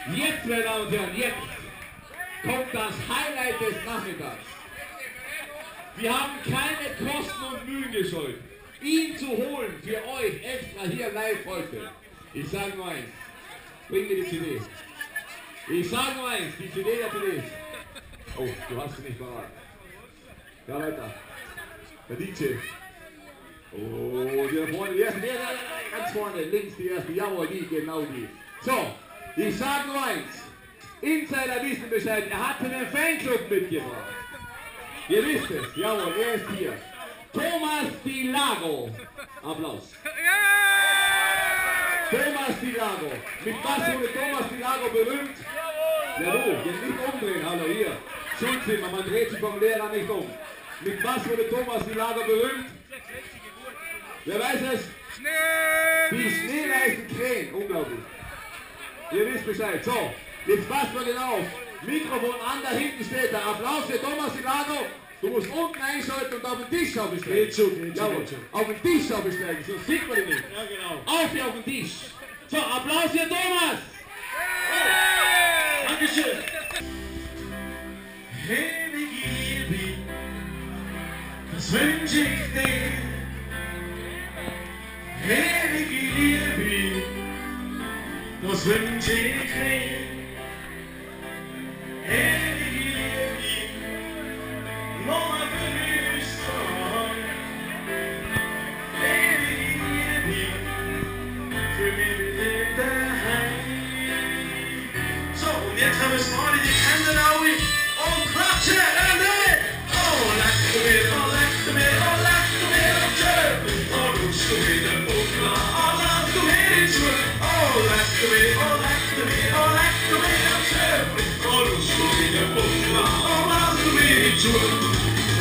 Jetzt, meine Damen und Herren, jetzt kommt das Highlight des Nachmittags. Wir haben keine Kosten und Mühen gescheut, ihn zu holen für euch extra hier live heute. Ich sage nur eins, bring mir die CD. Ich sage nur eins, die CD der CDs. Oh, du hast sie nicht parat. Ja, weiter. Der DJ. Oh, die da vorne, die erste, ganz vorne, links die erste, jawohl, die, genau die. So, ich sage nur eins. Insider wissen Bescheid, er hat einen Fanclub mitgebracht. Ihr wisst es, jawohl, er ist hier. Thomas Di Lago. Applaus. Thomas Di Lago. Mit was wurde Thomas Di Lago berühmt? Ja, du, jetzt nicht umdrehen, hallo, hier. Schulzimmer, man dreht sich vom Lehrer nicht um. Mit was wurde Thomas Di Lago berühmt? Wer weiß es? Die schneeweißen Krähen, unglaublich. Ihr wisst Bescheid. So, jetzt passt mal genau auf. Mikrofon an, da hinten steht der. Applaus für Thomas Di Lago. Du musst unten einschalten und auf den Tisch aufsteigen. Geht schon. Auf den Tisch aufsteigen, sonst sieht man ihn nicht. Ja, genau. Auf hier auf den Tisch. So, Applaus für Thomas. Oh. Dankeschön. Ewige Liebe, das wünsche ich dir. Ewige Liebe, das wünsche ich dir. Ewige Liebe, noch ein Verlust. Ewige Liebe, für mich mit daheim. So, und jetzt haben wir es mal in die Hände alle und klatschen, Ende! Oh, leck du mir, oh, leck du mir, oh, leck du mir, oh, schön! Oh, rutschst du mir den Buckel an, oh, lass du mir den Schuh! Oh, leck du mir, oh, leck du mir, oh, leck du mir, oh, schön! Oh, rutschst du mir den Buckel an, oh, lass du mir den Schuh!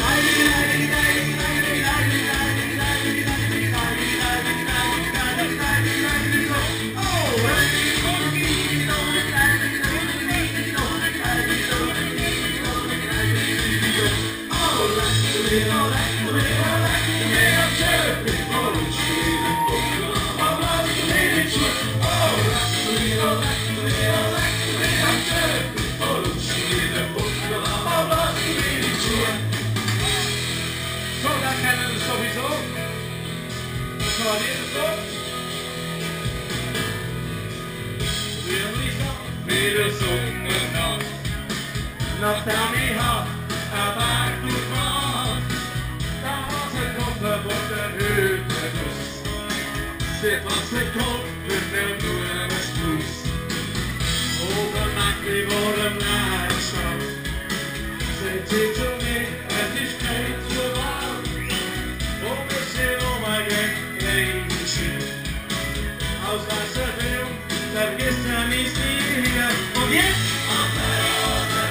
Nach der Miha, aber gut macht, da was er kommt, wird der Hütte Nuss. Seht was er kommt, wird der nur ein Stuss. Oben macht die Wolle Leidenschaft. Seht sie zu mir, es ist kein zu warm. Und wir sehen mein Geld, schief. Aus Wasserfilm, vergisst er mich nie wieder. Und jetzt auf der Rose.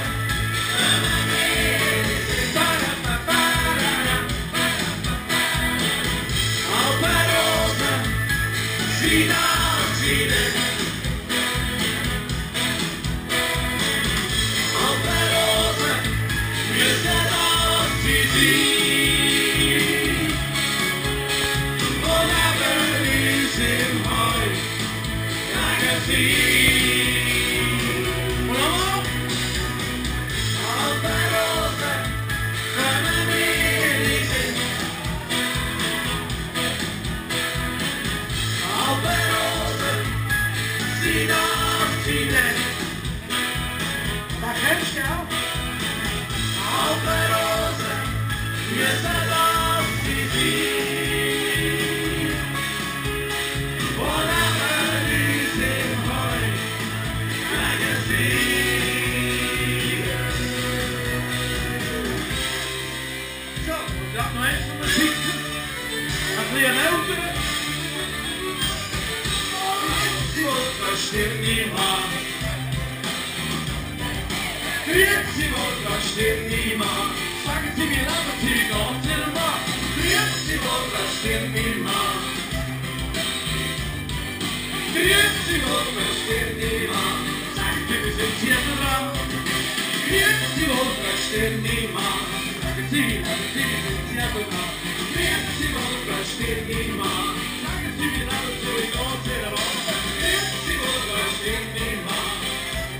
Stimmt niemand, sagen Sie mir, lassen Sie Gott in Mann. Grüezi Gott, das stimmt niemand. Grüezi Gott, das stimmt niemand. Sagen Sie, wir sind hier dran. Grüezi Gott, das stimmt niemand. Sagen Sie, wir sind hier dran. Grüezi Gott, das stimmt niemand. Sagen Sie mir, lassen Sie Gott in Mann. Grüezi Gott, das stimmt niemand.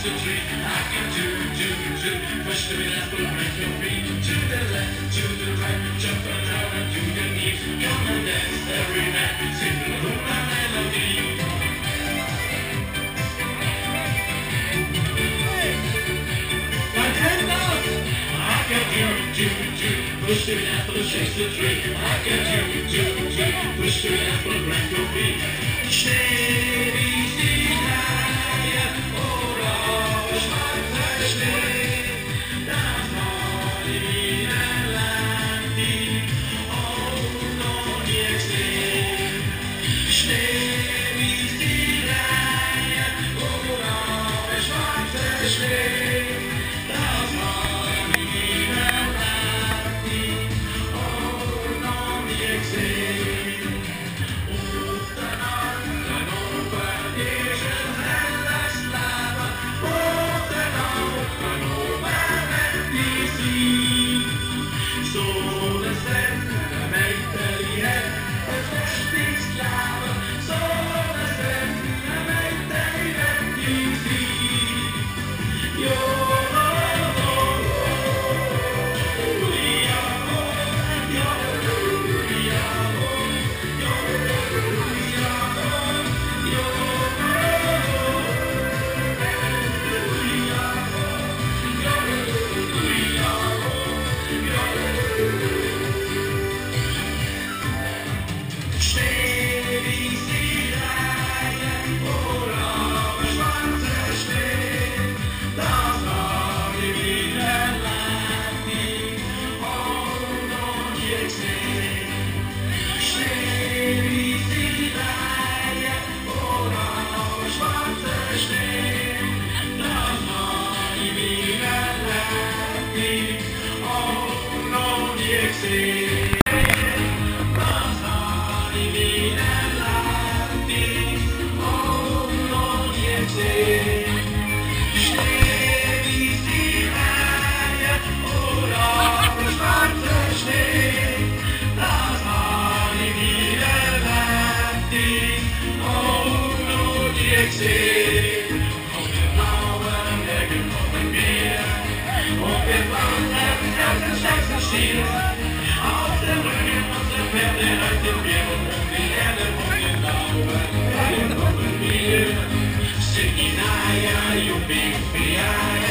the tree. I can do. Push to the left, but break your feet. To the left, to the right, jump around and do your knees. Come and dance every night, sing the hula melody. Like hand up! I can do. Push to the left, but shakes the tree. I can do. Push to the left, but break your feet. Schnee, wie sie Reihe, oder schwarzer Schnee. Das war die Wienerland, die auch noch nie gesehen. Schnee, wie sie Reihe, oder schwarzer Schnee. Das war die Wienerland, die auch noch nie gesehen. Auf der Rücken unserer Pferde reiten wir und um die Erde und den Lauben. Dahin kommen wir, Singinaya, Yubi, Yubi,